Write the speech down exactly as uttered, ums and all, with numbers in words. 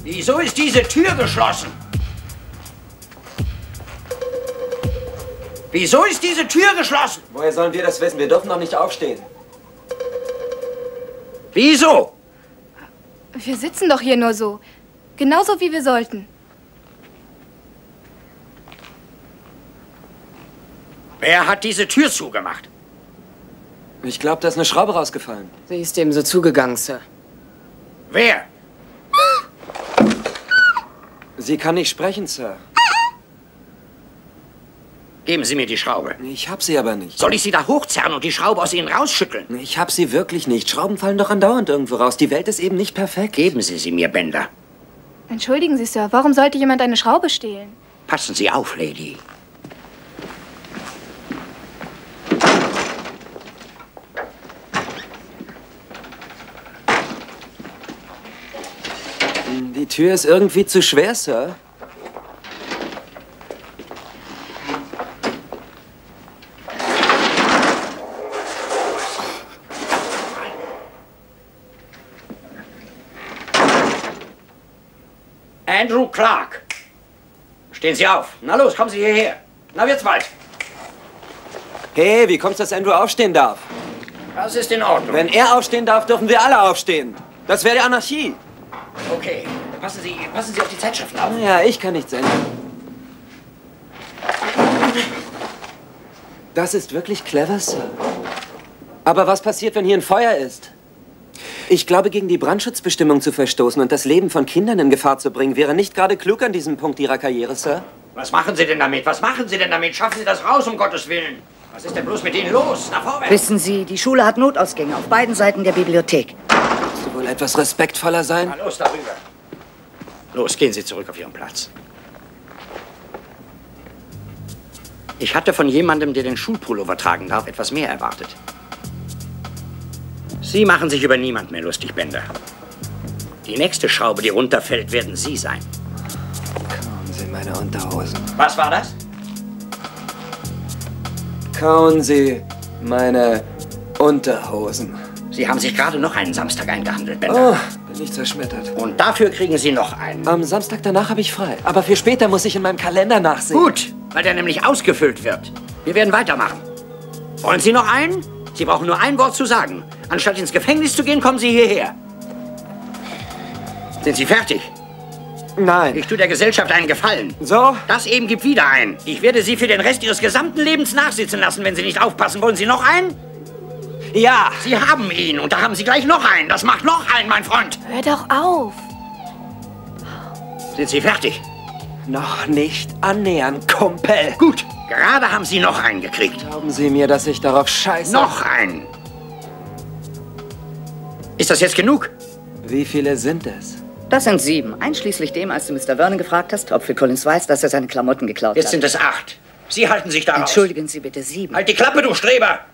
Wieso ist diese Tür geschlossen? Wieso ist diese Tür geschlossen? Woher sollen wir das wissen? Wir dürfen doch nicht aufstehen. Wieso? Wir sitzen doch hier nur so. Genauso wie wir sollten. Wer hat diese Tür zugemacht? Ich glaube, da ist eine Schraube rausgefallen. Sie ist dem so zugegangen, Sir. Wer? Sie kann nicht sprechen, Sir. Geben Sie mir die Schraube. Ich hab sie aber nicht. Soll ich Sie da hochzerren und die Schraube aus Ihnen rausschütteln? Ich hab sie wirklich nicht. Schrauben fallen doch andauernd irgendwo raus. Die Welt ist eben nicht perfekt. Geben Sie sie mir, Bender. Entschuldigen Sie, Sir, warum sollte jemand eine Schraube stehlen? Passen Sie auf, Lady. Die Tür ist irgendwie zu schwer, Sir. Andrew Clark. Stehen Sie auf. Na los, kommen Sie hierher. Na, wird's bald. Hey, wie kommt's, dass Andrew aufstehen darf? Das ist in Ordnung. Wenn er aufstehen darf, dürfen wir alle aufstehen. Das wäre die Anarchie. Okay, passen Sie, passen Sie auf die Zeitschriften auf. Ja, ich kann nichts ändern. Das ist wirklich clever, Sir. Aber was passiert, wenn hier ein Feuer ist? Ich glaube, gegen die Brandschutzbestimmung zu verstoßen und das Leben von Kindern in Gefahr zu bringen, wäre nicht gerade klug an diesem Punkt Ihrer Karriere, Sir. Was machen Sie denn damit? Was machen Sie denn damit? Schaffen Sie das raus, um Gottes Willen. Was ist denn bloß mit Ihnen los? Nach vorwärts. Wissen Sie, die Schule hat Notausgänge auf beiden Seiten der Bibliothek. Kannst du wohl etwas respektvoller sein? Na los, darüber. Los, gehen Sie zurück auf Ihren Platz. Ich hatte von jemandem, der den Schulpullover tragen darf, etwas mehr erwartet. Sie machen sich über niemand mehr lustig, Bender. Die nächste Schraube, die runterfällt, werden Sie sein. Kauen Sie meine Unterhosen. Was war das? Kauen Sie meine Unterhosen. Sie haben sich gerade noch einen Samstag eingehandelt, Bender. Oh, bin ich zerschmettert. Und dafür kriegen Sie noch einen. Am Samstag danach habe ich frei. Aber für später muss ich in meinem Kalender nachsehen. Gut, weil der nämlich ausgefüllt wird. Wir werden weitermachen. Wollen Sie noch einen? Sie brauchen nur ein Wort zu sagen. Anstatt ins Gefängnis zu gehen, kommen Sie hierher. Sind Sie fertig? Nein. Ich tue der Gesellschaft einen Gefallen. So? Das eben gibt wieder ein. Ich werde Sie für den Rest Ihres gesamten Lebens nachsitzen lassen, wenn Sie nicht aufpassen. Wollen Sie noch einen? Ja. Sie haben ihn und da haben Sie gleich noch einen. Das macht noch einen, mein Freund. Hör doch auf. Sind Sie fertig? Noch nicht annähern, Kumpel. Gut. Gerade haben Sie noch einen gekriegt. Glauben Sie mir, dass ich darauf scheiße? Noch einen. Ist das jetzt genug? Wie viele sind es? Das sind sieben, einschließlich dem, als du Mister Vernon gefragt hast, ob Phil Collins weiß, dass er seine Klamotten geklaut Jetzt hat. sind es acht. Sie halten sich da raus. Entschuldigen Sie bitte, sieben. Halt die Klappe, du Streber!